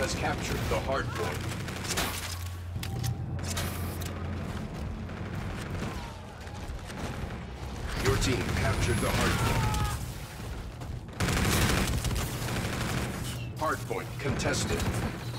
has captured the hard point. Your team captured the hard point. Hard point contested.